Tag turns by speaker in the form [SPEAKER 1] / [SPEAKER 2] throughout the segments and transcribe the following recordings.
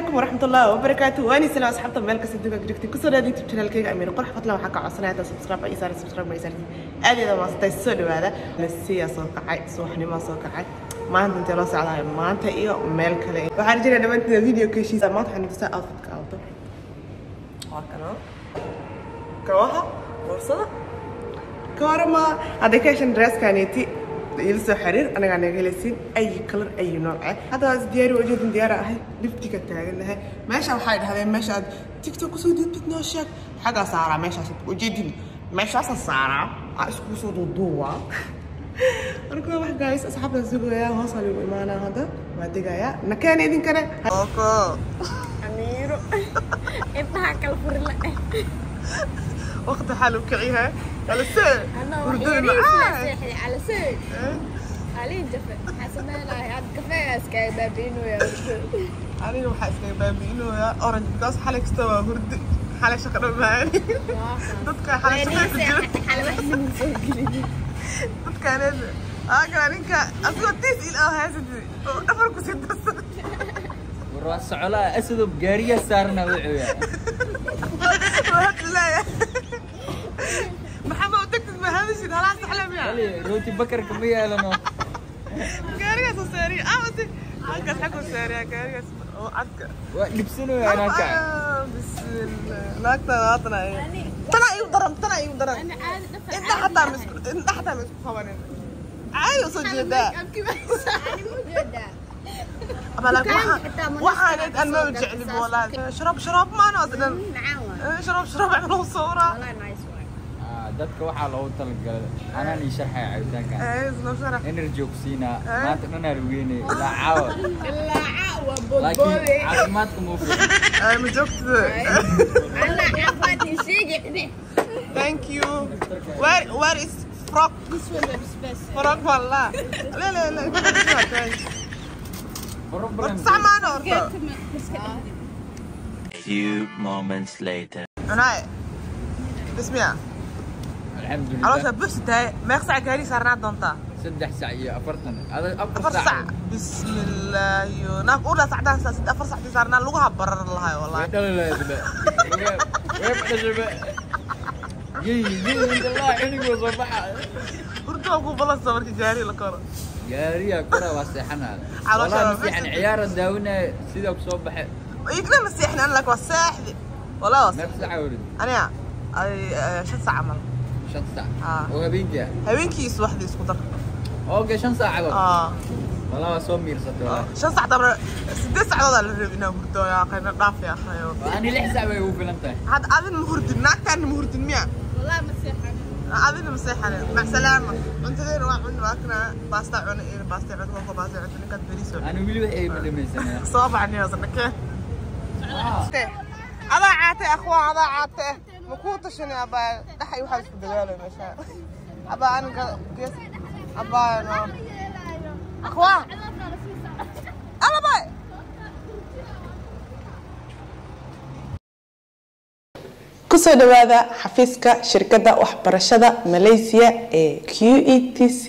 [SPEAKER 1] عليكم ورحمة الله وبركاته. وأنا سلام أصحابتي مالك صدقك جريتي كسر هذه تبتنا كيك أمير قرح فطلع وحكى عصنا هذا سبسكرايب أي صار سبسكرايب ما يصير هذه إذا ما استيسر هذا نسيا صوك عاي صوحني ما صوك عاي ما أنت لا على ما أنت إيه مالك ليه وحرجنا لما أنت فيديو كل شيء ما تحني بس أفك أوتو هكذا كواها ورصة كارما هذا كاشن درس كانيتي يلسو حرير أنا قاعدة جالسين أي كلر أي نوع هذا دياري وجد ديارة هاي لفتي كتاعنا هاي ماشى وحيد هذا ماشى تيك توك وصودي بتتناشك حاجة صارة ماشى وجدني ماشى صارة أسكو صود الضوء أنا كل واحد جايس أصحاب الزوجة وصلوا معنا هذا ما تجايا نكان إذن كنا أوكو أميرو إبها كالفرلا وقت حلو كعيها على السير
[SPEAKER 2] أنا وحيري على سير علي جفا حسنا لا يا كافيه اسكاي بابينو يا
[SPEAKER 1] علي روح اسكاي بابينو يا أورنج بس حالك استوى هرد حالك شكرا معاني ضدك حالك شكرا
[SPEAKER 2] حالة واحد من سوقي
[SPEAKER 1] ضدك أنا كان إنك أقول تيس إلى هذا أفرق ستة
[SPEAKER 3] والراس على أسد بجارية صارنا وعيا
[SPEAKER 1] لا يا محمد تكتب هذا الشيء هلا استحلم يا
[SPEAKER 3] روتي بكر كمية لنا
[SPEAKER 1] جارية سريع أودي عكس حكوا سريع جارية وعك
[SPEAKER 3] لبسنو يا ناكا
[SPEAKER 1] بسم الله لا تناطنا إيه تنا يضرب
[SPEAKER 2] أنا عاد
[SPEAKER 1] أنت حتى مسك خوانين عايو سجدا
[SPEAKER 2] أنا موجودة
[SPEAKER 1] أبلك وحانت أنا ما برجع لي بولاد شرب ما نازل شرب عملوا صورة
[SPEAKER 2] والله نايس
[SPEAKER 3] dadka waxaa loogu talagalay anaan ii sharxay cabitaankan energy oxina maanta dhan aan weynay ilaa caawa laakiin caafimaadka ma fiicna
[SPEAKER 1] ma joogto
[SPEAKER 2] أنا عفاتي شيء
[SPEAKER 1] thank you where is frog
[SPEAKER 2] this one is best
[SPEAKER 1] frog والله لا
[SPEAKER 3] problem
[SPEAKER 1] سامعنا أرضا
[SPEAKER 4] Few moments later.
[SPEAKER 1] أنا بسمع
[SPEAKER 3] الحمد لله
[SPEAKER 1] عروسة بس تاي ما يخسع جاري صارنا دونتا
[SPEAKER 3] 3 ساعة iyo 40 هذا
[SPEAKER 1] أفر ساعة بسم الله يو ناك أولا ساعتين ساعة 6 أفر ساعة صارنا لغها برر الله والله
[SPEAKER 3] لا وين شباب جي انت الله عينك وصباح
[SPEAKER 1] ورتو أقول بلا صبر جاري لكرة
[SPEAKER 3] جاري كرة وسيحنا
[SPEAKER 1] والله
[SPEAKER 3] مسيحن عيار داونا سيدا بصباح
[SPEAKER 1] يقدر مسيحنا أنا لك وساح والله
[SPEAKER 3] نفس ساعة ورد
[SPEAKER 1] أنا شن ساعة عمل
[SPEAKER 3] 5 ساعة وهبينك
[SPEAKER 1] هبينكيس واحد يسكتر
[SPEAKER 3] اوكي 5 ساعة والله سومير صدق
[SPEAKER 1] شن ساعة طبعا 6 ساعات هذا اللي ربنا بردو يا أخي نضاف يا أخي
[SPEAKER 3] أنا ليه حسابي هو فلمته
[SPEAKER 1] هذا أذن مهردين ناكتان مهردين مياه
[SPEAKER 2] والله مسيحة
[SPEAKER 1] أذن مسيحة مع سلامة أنت ذي روح من واكنا باستا عون إيه باستا عون هو باستا عون كنت بريسو
[SPEAKER 3] أنا ملوح إيه من سنة
[SPEAKER 1] صوب عني يا زلمة هذا عاتي أخوان هذا عاتي مكوت شنو أبا دحي واحد في الدجال مشاء أبا أنا قيس أبا أنا أخوان أبا باي kusoo dhawaada xafiiska shirkadda waxbarashada Malaysia ee QETC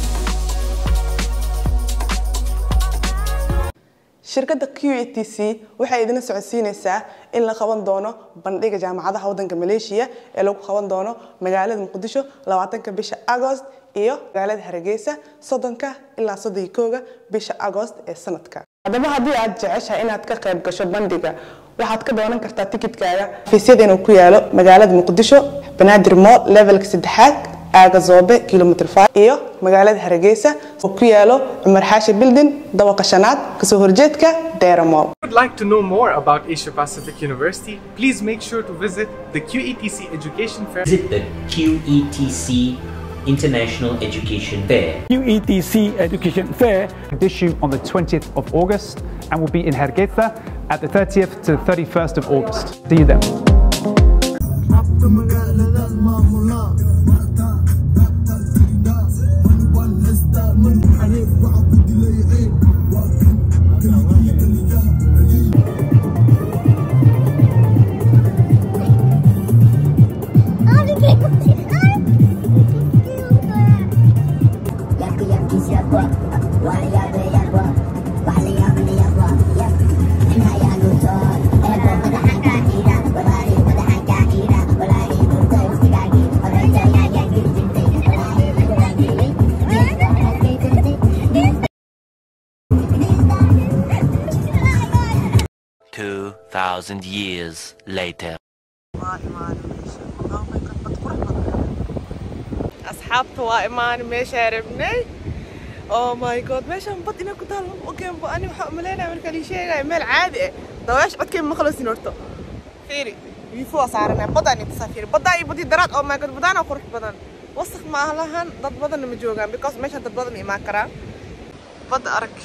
[SPEAKER 1] shirkadda QETC waxay idin socodsiinaysaa in la qaban doono bandhiga jaamacadaha waddanka Malaysia ee lagu qaban doono magaalada Muqdisho 20ka bisha August iyo magaalada Hargeysa 30ka ilaa 31ka bisha August ee sanadka haddaba haddii aad jeceshahay inaad ka qayb gasho bandhiga waxaad ka doonan kartaa tikidkaaga fiisyadana ku yaalo magaalada Muqdisho Banaadir Mall levelka 3 aaga Zoobe kilometer 5 iyo magaalada Hargeysa oo ku yaalo Umar Xaashi building dabaqa shanaad ka soo horjeedka Dera Mall.
[SPEAKER 5] If you would like to know more about Asia Pacific University, please make sure to visit the QETC Education Fair.
[SPEAKER 4] Visit the QETC International Education Fair.
[SPEAKER 6] QETC Education Fair issue on the 20th of August and will be in Hargeisa at the 30th to 31st of August. See you then.
[SPEAKER 7] Why are they 2,000 years later.
[SPEAKER 1] أصحابته وإيمان مش عرفني. Oh my god meeshaan bad inay ku taal ma ogeyn bo ani waxa umaleynaa marka la sheegay meel caadi ah dawaash codkeen ma khalasin horto fiiri wiifu saarana badan inta safir badan iyo badi daraad oh my god badan oo qurux badan wasakh ma lahan dad badan ma joogaan because meesha dad badan imaan karaan bad arag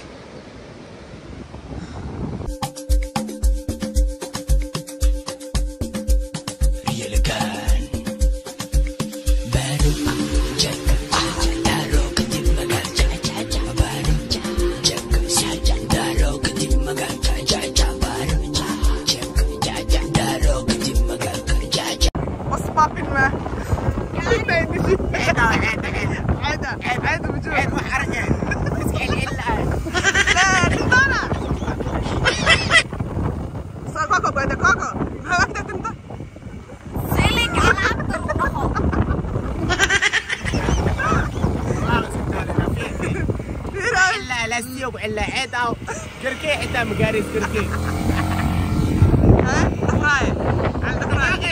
[SPEAKER 8] وعلا عيد او كركي حتى مقاريس كركي
[SPEAKER 1] ها رايح عندك رايح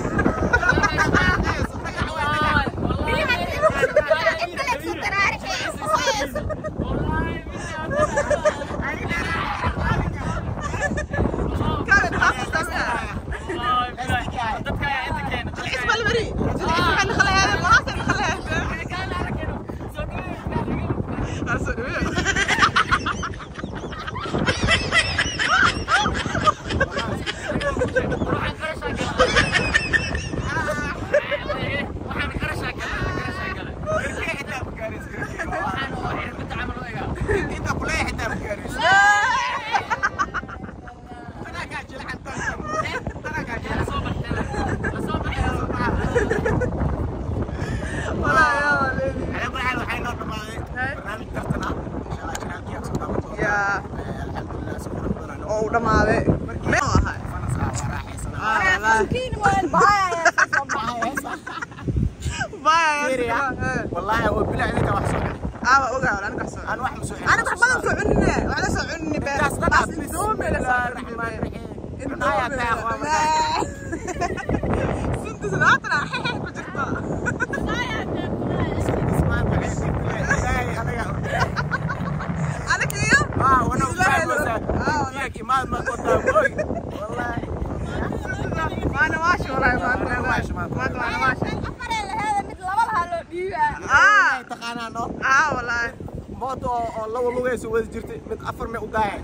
[SPEAKER 8] والله هو بلا عليك واحد
[SPEAKER 1] اوغا انا كحسن
[SPEAKER 8] انا واحد مسوي
[SPEAKER 1] انا كحبان سوعني وعلى سوعني بس
[SPEAKER 8] بدون بلا الرحمن الرحيم يا اخوان
[SPEAKER 1] سنت سناتنا بجرتا انا كيو
[SPEAKER 8] وانا وياك ما كنت والله
[SPEAKER 1] انا ماشي والله ما ماشي انا ماشي
[SPEAKER 8] تقانانو
[SPEAKER 1] والله
[SPEAKER 8] موتو oo laba lugeys wada jirtay mid afar me u daayay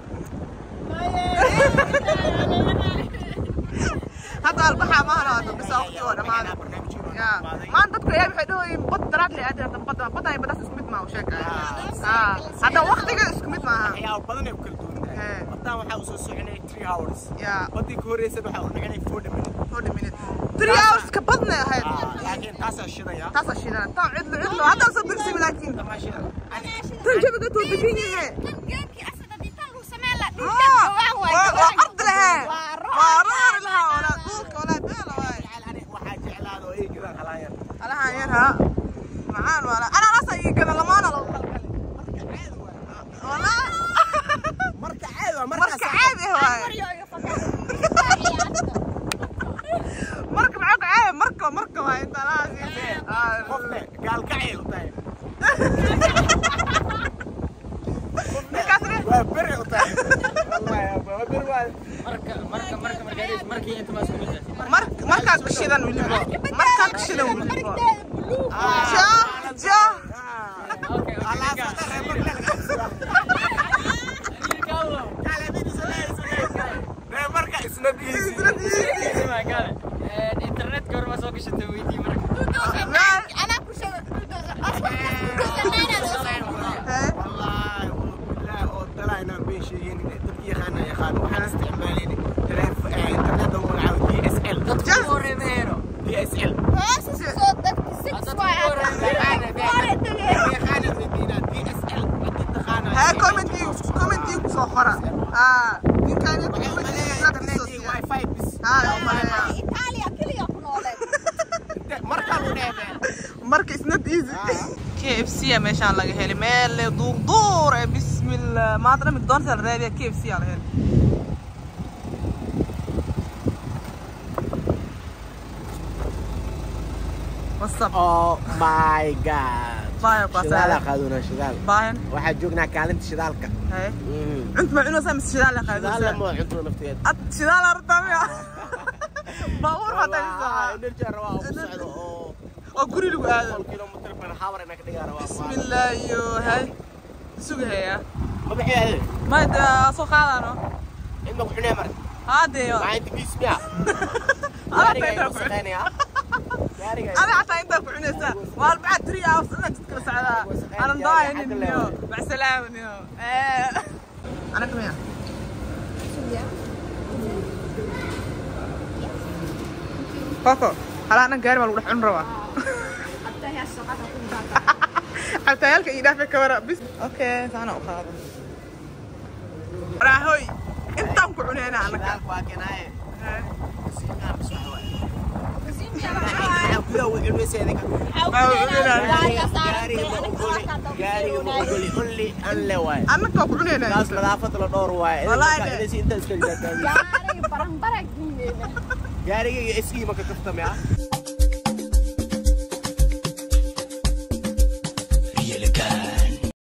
[SPEAKER 1] hada albaxa ma halaado bis waqti oo dhamaada ما dadku ay waxay dhooyin bad daraad le aad bad ay badas isku mid ma u sheegay hada waqtiga isku mid ma aha
[SPEAKER 8] ayaa badan ay kala duwan badan waxa uu soo soconay 3 hours badii ku horeysay waxa uu naganay 40 minutes
[SPEAKER 1] 3 hours ka badna ahayd
[SPEAKER 8] laakiin taas shidaya
[SPEAKER 1] taa cidlo hada soo dirsi laakiin tan jabiga tuu bixiye
[SPEAKER 2] geedkii asada ditaan uu sameeyay la
[SPEAKER 1] ardi laha waa laha wala duulka wala beela waay
[SPEAKER 8] waxa jeclaado ay gidaan halaayar
[SPEAKER 1] halaayar ha macaan wala ana rasa ii gada lamaana loo qalqalay wala
[SPEAKER 8] marka caadi waa
[SPEAKER 1] marka caadi waay marka waa inta laasi
[SPEAKER 8] qofne gaal kacay u tahay waa bari u tahay wallahi waa bari waa markii inta ma isku mid
[SPEAKER 1] marka ka shidan wilibo marka ka shidan wilibo ja
[SPEAKER 8] okay Allah marka isna internet gorma soo gashatay weydii marka
[SPEAKER 2] ana ku sheegay
[SPEAKER 8] wallahi la oo talaayna beeshiin dadkii yaqaan waxaan isticmaalay internet oo walaal DSL dadku horeeyo DSL
[SPEAKER 2] soo dadku 6 waa
[SPEAKER 1] ها كومنتي soo qora ninkan
[SPEAKER 8] wifi bis
[SPEAKER 2] Italia kaliya ku noolay
[SPEAKER 8] marka uu dheebay
[SPEAKER 1] marka isna easy KFC meeshaan laga helay meel duur bismillah ma adna McDonald's la raadiya KFC la helay وصب
[SPEAKER 8] Oh my god.
[SPEAKER 1] باين
[SPEAKER 8] شغالة
[SPEAKER 1] قصة
[SPEAKER 8] خذونا شغال.
[SPEAKER 1] باين
[SPEAKER 8] واحد جوقنا كلمت شغالك.
[SPEAKER 1] هاي أنت ما إنه سامس شغال
[SPEAKER 8] شغال لما عندنا نفتيات.
[SPEAKER 1] شغال أرتام يا باور هذا
[SPEAKER 8] والله نرجع رواق وصعد
[SPEAKER 1] أقولي له هذا
[SPEAKER 8] كيلومتر من حاور إنك تجار رواق.
[SPEAKER 1] بسم الله يو هاي سوق هي
[SPEAKER 8] ما بحي هذا.
[SPEAKER 1] ما أنت سوق هذا أنا
[SPEAKER 8] إنك حنا مرد.
[SPEAKER 1] هذا يو
[SPEAKER 8] ما عندك اسمع.
[SPEAKER 1] أنا حتى أنت كعنسة والبعد تري أوصل أنت تكرس على أنا ضايع اليوم مع السلامة اليوم أنا كمان كوكو هلا أنا قاري والروح عنروا حتى هالك إيده في كورة بس أوكي أنا أخاف راهوي أنت مكعني أنا أنا
[SPEAKER 2] Gaari barang-barang gini.
[SPEAKER 8] Gaari